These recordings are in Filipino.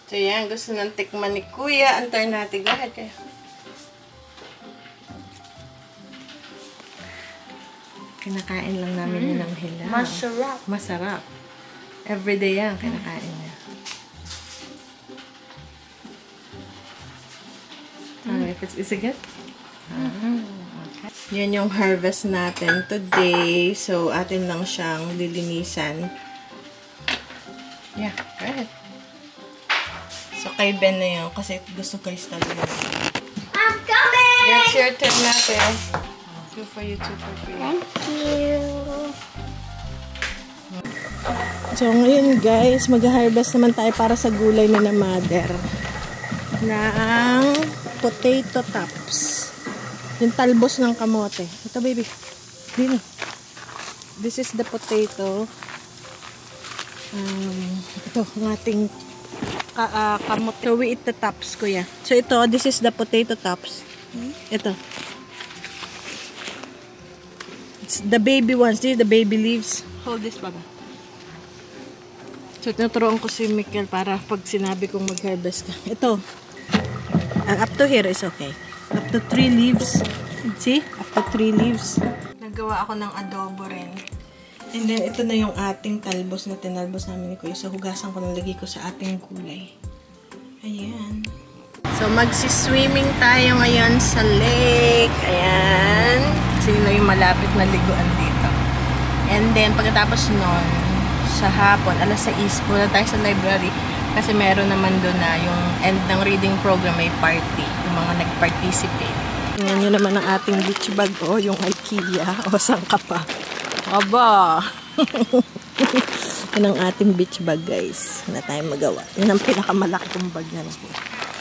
So, yan. Gusto ng tikman ni Kuya. Antayin natin. Go ahead kayo. Kinakain lang namin yun ng hilaw. Masarap. Masarap. Everyday yan, kinakain niya. Is it good? Okay. Yan yung harvest natin today. So, atin lang siyang lilinisan. Yeah, go ahead. So, kay Ben na yun. Kasi gusto ko i-study na. I'm coming! It's your turn natin. Two for you, two for free. Thank you. So, ngayon guys, mag-harvest naman tayo para sa gulay na mother ng potato tops. Yung talbos ng kamote. Ito, baby. Dini. This is the potato. Ito, ang ating kamote. So, we eat the tops, kuya. So, ito, this is the potato tops. Ito. It's the baby ones. These are the baby leaves. Hold this, baba. So, tinuturoan ko si Mikel para pag sinabi kong mag-harvest ka. Ito. Up to here is okay. Up to 3 leaves. See? Up to 3 leaves. Nagawa ako ng adobo rin. And then, ito na yung ating talbos na tinalbos namin ni Kuya. So, hugasan ko, nalagay ko sa ating gulay. Ayan. So, magsiswimming tayo ngayon sa lake. Ayan. Kasi yun na yung malapit na liguan dito. And then, pagkatapos nun, sa hapon, alas 6, muna tayo sa library. Kasi meron naman doon na yung end ng reading program, may party. Yung mga nag-participate. Tingnan nyo naman ang ating beach bag. O, yung IKEA. O, saan ka pa? Aba! Yan ang ating beach bag, guys. Wala tayong magawa. Yan ang pinakamalaki kong bag na natin.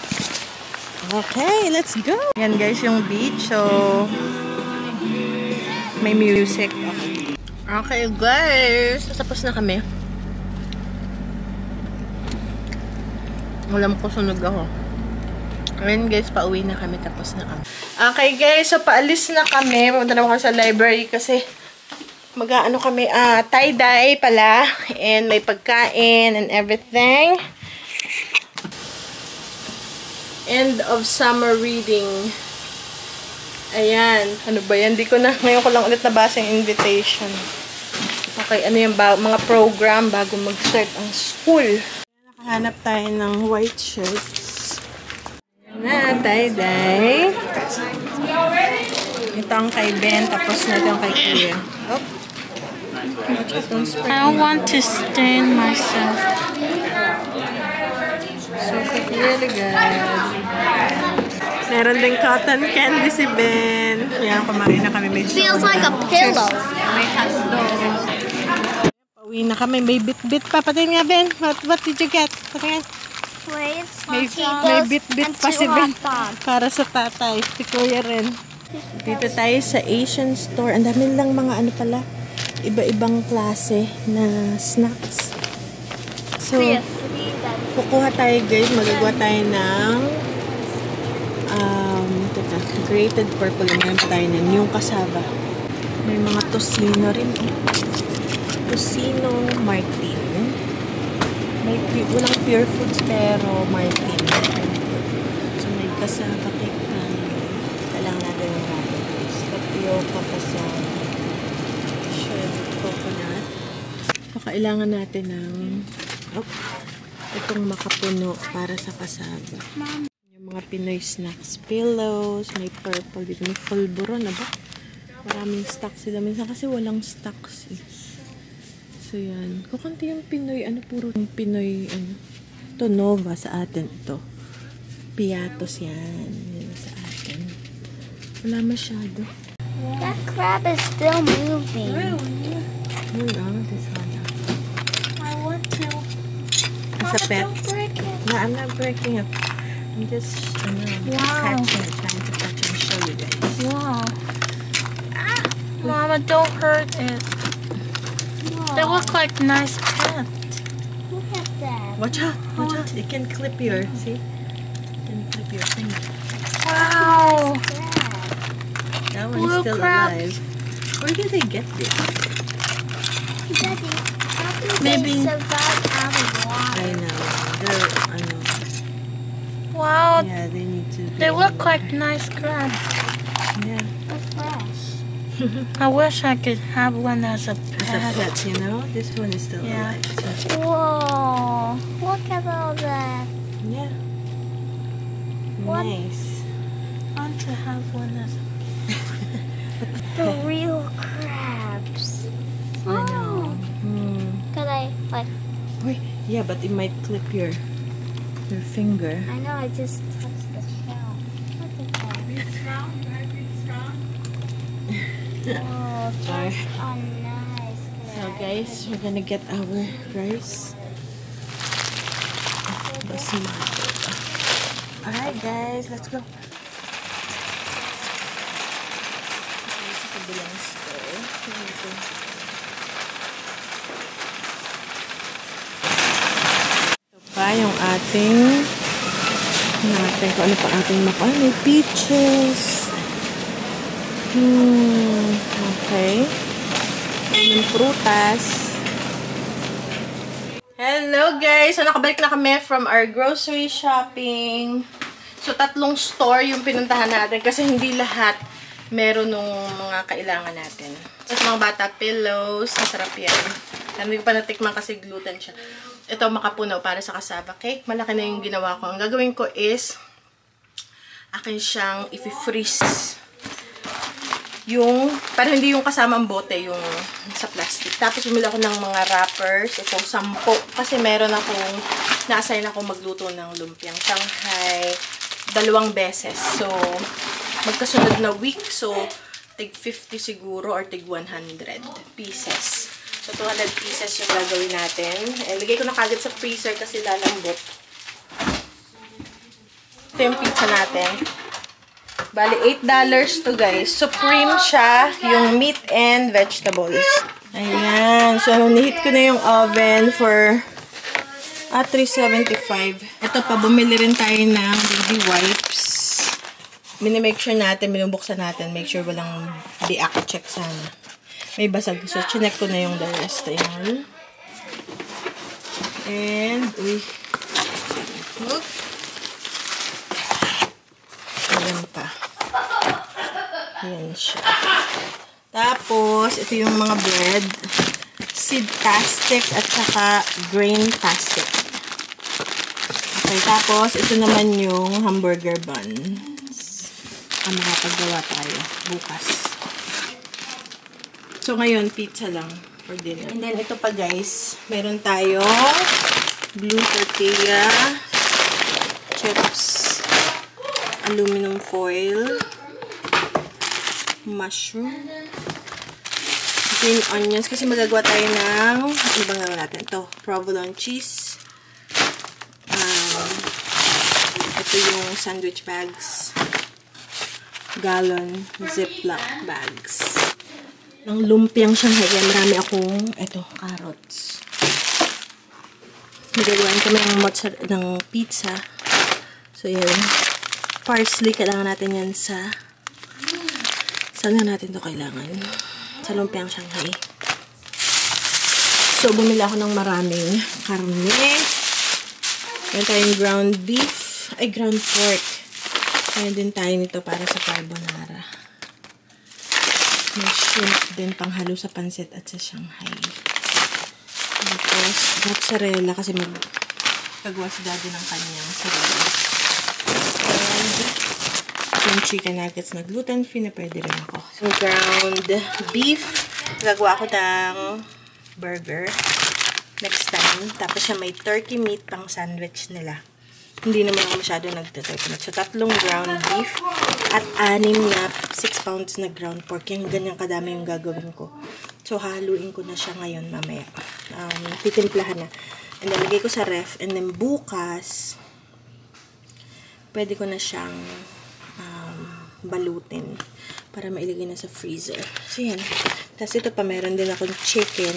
Okay, let's go! Yan, guys, yung beach. So, may music. Okay, guys. Tapos na kami. Alam ko, sunog ako. Ngayon, guys, pauwi na kami. Tapos na kami. Okay, guys. So, paalis na kami. Pumunta naman kami sa library kasi mag-ano kami, tie-dye pala. And may pagkain and everything. End of summer reading. Ayan. Ano ba yan? Ngayon ko lang ulit nabasa yung invitation. Okay, ano yung mga program bago mag-start ang school. Nakahanap tayo ng white shirts. Ayan na, tie-dye. Ito ang kay Ben, tapos na ito ang kay Kuya. Oh. I don't want to stain myself. So, really good. Meron din cotton candy si Ben. Yan, kumain na kami. Feels like a pillow. May hotdog. Pauwi na kami. May bit-bit pa. Patingin nga, Ben. What did you get? Patingin. May bit-bit pa si Ben. Para sa tatay. Si Kuya rin. Dito tayo sa Asian store. Ang dami lang mga ano pala. Iba-ibang klase na snacks. So, kukuha tayo guys. Magagawa tayo ng grated purple. Meron tayo ng yung kasaba. May mga tosino rin. Tosino Martin. Walang pure foods pero Martin. So may kasaba cake tayo. Kailangan natin ng rabbit. Tapioca kasaba. Shred coconut. So kailangan natin ng itong makapuno para sa kasaba. Mga Pinoy snacks, pillows, may purple dito, may pulburon na ba? Maraming stocks sila. Minsan kasi walang stocks eh. So yan. Kukunti yung Pinoy, puro yung Pinoy, Ito, Nova sa atin ito. Piatos yan. Yan sa atin. Wala masyado. That crab is still moving. Hold on, this one. I want to. It's a pet. Don't break it. No, I'm not breaking it. I'm just catching it, trying to touch and show you guys. Wow. Mama, don't hurt it. They look like nice pets. Look at that. Watch out, watch out. It can clip your, see? It can clip your finger. Wow. That one's still alive. Where did they get this? Daddy, how do Maybe they survive out of water? I know. They're, Oh, Yeah, they need to be they look like nice crabs. Yeah. They're fresh. I wish I could have one as a As a pet. pet, you know? This one is still Yeah. alive. So, Whoa! Look at all that. yeah. What? Nice. I want to have one as a The real crabs. I know. Could I like? Wait, yeah, but it might clip your finger. I know. I just touched the shell. Look at that. Oh, Sorry. those are nice. So guys, we're gonna get our rice. Basmati. Alright guys, let's go. Sa kabilang store. Ito pa yung ating natin kung ano pa ating makuha. May peaches. Okay. Yung prutas. Hello guys! So nakabalik na kami from our grocery shopping. So 3 store yung pinuntahan natin kasi hindi lahat meron nung mga kailangan natin. So sa mga bata, pillows. Masarap yan. Hindi ko pa natikman kasi gluten siya. Ito makapunaw para sa cassava cake. Malaki na yung ginawa ko. Ang gagawin ko is akin siyang i-freeze. Yung, parang hindi yung kasama ang bote, yung sa plastic. Tapos bumili ako ng mga wrappers. Ito, 10. Kasi meron akong, na-assign ako magluto ng lumpiang Shanghai 2 beses. So, magkasunod na week. So, tig 50 siguro or tig 100 pieces. So, 200 pieces yung gagawin natin. And lagay ko na kagad sa freezer kasi lalambot. Ito yung pizza natin. Bali, $8 to guys. Supreme siya, yung meat and vegetables. Ayan. So, nihit ko na yung oven for 375. Ito pa, bumili rin tayo ng baby wipes. Minimake sure natin, binubuksan natin. Make sure walang biak. Check sana. May basag. So, chinek ko na yung the rest. Ayan. And, uy. Look. Ayan pa. Ayan siya. Tapos, ito yung mga bread. Seed-tastic at saka grain-tastic. Okay, tapos, ito naman yung hamburger buns. Makapaggawa tayo bukas. So, ngayon, pizza lang for dinner. And then, ito pa guys, meron tayo blue tortilla, chips, aluminum foil, mushroom, green onions, kasi magagawa tayo ng, ano bang gawin natin? Ito, provolone cheese. Ito yung sandwich bags. Gallon Ziploc bags. Ng lumpiang Shanghai. Kaya marami akong, ito, carrots. Magagawan kami ng pizza. So, yun. Parsley, kailangan natin yan sa, saan na natin to kailangan? Sa lumpiang Shanghai. So, bumili ako ng maraming karne. Meron tayong ground beef. Ay, ground pork. Meron din tayo nito para sa carbonara. May shrimp din panghalo sa pansit at sa Shanghai. Tapos, mozzarella kasi magagawa si daddy ng kanyang sarili. And, yung chicken nuggets na gluten-free na pwede rin ako. So, ground beef. Gagawa ako ng burger next time. Tapos siya may turkey meat pang sandwich nila. Hindi naman ako masyado nagta-turkey meat. So, 3 ground beef at 6 na 6 pounds na ground pork. Yung ganyang kadami yung gagawin ko. So, haluin ko na siya ngayon mamaya. Titimplahan na. And then, lagay ko sa ref. And then, bukas, pwede ko na siyang balutin para mailagay na sa freezer. So, yan. Tapos, ito pa, meron din akong chicken.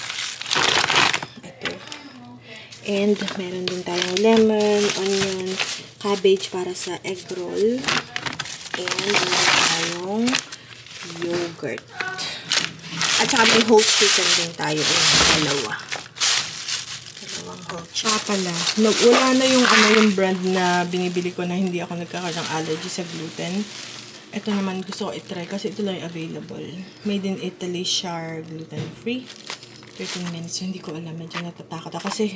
Ito. And, meron din tayong lemon, onion, cabbage para sa egg roll. And, meron tayong yogurt. At saka may whole chicken din tayo. Dalawang whole chicken. Pala, wala na yung, yung brand na binibili ko na hindi ako nagkakaroon ng allergy sa gluten. Ito naman gusto ko itry kasi ito lang yung available. Made in Italy, Char, gluten-free. 13 minutes. Hindi ko alam. Medyo natatakot ako kasi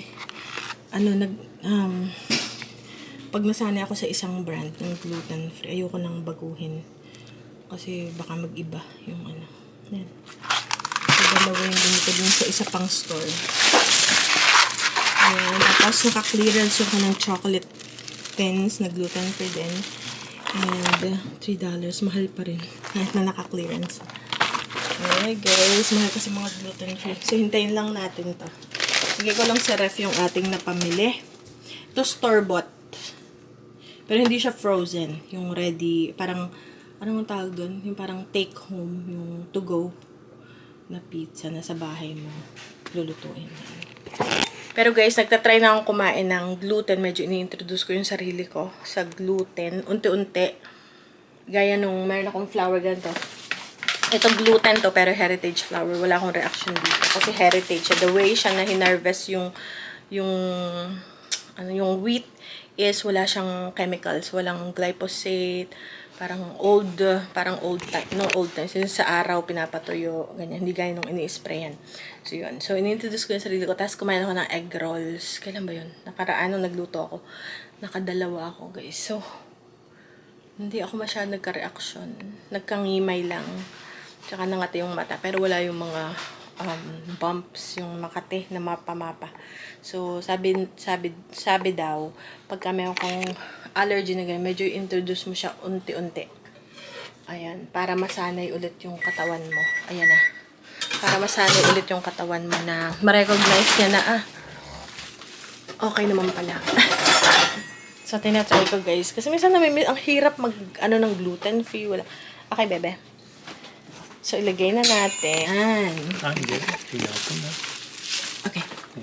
pag nasanay ako sa isang brand ng gluten-free, ayoko nang baguhin. Kasi baka mag-iba yung Yan. So, dalawa yung ganito din sa isa pang store. Ayan. Tapos naka-clearance yung ng chocolate pens na gluten-free din. And $3. Mahal pa rin. Kahit na naka-clearance. Okay guys. Mahal kasi mga gluten-free. So, hintayin lang natin to. Lagay ko lang sa ref yung ating napamili. Ito store-bought. Pero hindi siya frozen. Yung ready. Parang, anong tawag doon? Yung parang take home. Yung to go na pizza na sa bahay mo. Lulutuin. Pero guys, nagtatry na akong kumain ng gluten. Medyo ini-introduce ko yung sarili ko sa gluten. Unti-unti. Gaya nung meron akong flour ganito. Ito gluten to, pero heritage flour. Wala akong reaction dito. Kasi heritage. The way siya na hinarvest yung wheat is wala siyang chemicals. Walang glyphosate. Parang old time. No, old time. Since sa araw, pinapatuyo. Ganyan. Hindi gaya nung ini-sprayan. So, yun. So, ini-introduce ko yung sarili ko. Tapos, kumain ako ng egg rolls. Kailan ba yun? Nakaraan nung nagluto ako. Nakadalawa ako, guys. So, hindi ako masyadong nagka-reaction. Nagkangimay lang. Tsaka nangati yung mata. Pero wala yung mga bumps, yung makati na mapa-mapa. So, sabi daw, pagka meron kong allergy na ganyan, medyo introduce mo siya unti-unti. Ayan, para masanay ulit yung katawan mo. Ayan na. Para masanay ulit yung katawan mo na ma-recognize niya na, okay naman pala. So, tinatry ko guys. Kasi minsan ang hirap ng gluten-free. Wala. Okay, bebe. So, ilagay na natin. Hindi. Ilaw ko na. Okay.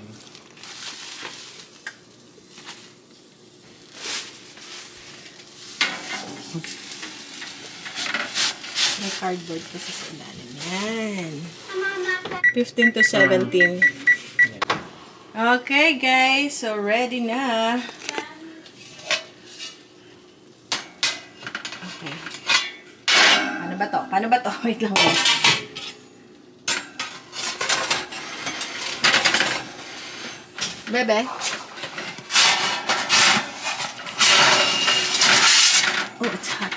May cardboard kasi sa ilalim. Yan. 15 to 17. Okay, guys. So, ready na. Okay. Paano ba to? Wait lang, guys. Bebe. Oh, it's hot.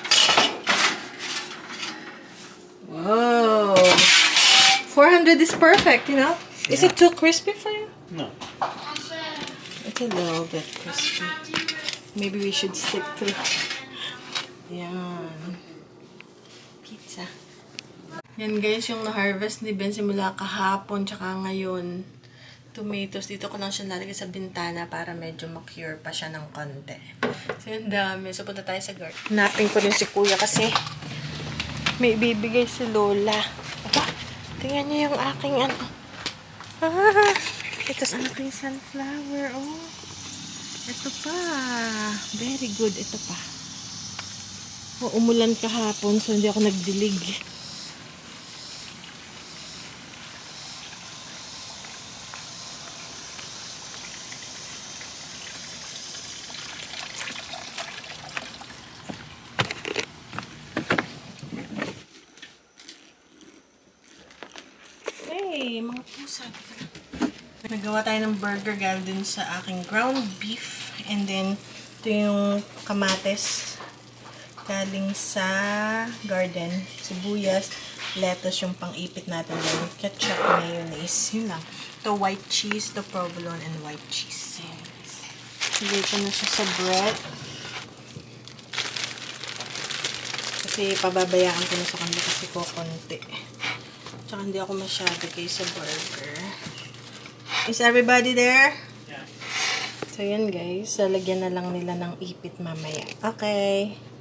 Whoa. 400 is perfect, you know? Yeah. Is it too crispy for you? No. It's a little bit crispy. Maybe we should stick to... Yan. Pizza. Yan guys, yung na-harvest ni Ben simula kahapon tsaka ngayon. Tomatoes. Dito ko lang siya nalagay sa bintana para medyo ma-cure pa siya ng konti. So, yung dami. So, punta tayo sa garden. Hanapin ko rin si Kuya kasi may ibibigay si Lola. Aba, tingnan niyo yung aking ito sa aking sunflower. Oh, ito pa. Very good. Ito pa. Oh, umulan kahapon so hindi ako nagdilig. Hey, mga pusa. Nagawa tayo ng burger galing din sa aking ground beef. And then, ito yung kamates galing sa garden. Sibuyas, lettuce yung pang-ipit natin. Then, ketchup, mayonnaise. Yun lang. Ito white cheese, ito provolone, and white cheese. Lagay ko na siya sa bread. Kasi pababayaan ko na sa kanila kasi kukunti. Tsaka hindi ako masyado kay sa burger. Is everybody there? Yeah. So, yan guys. Lalagyan na lang nila ng ipit mamaya. Okay.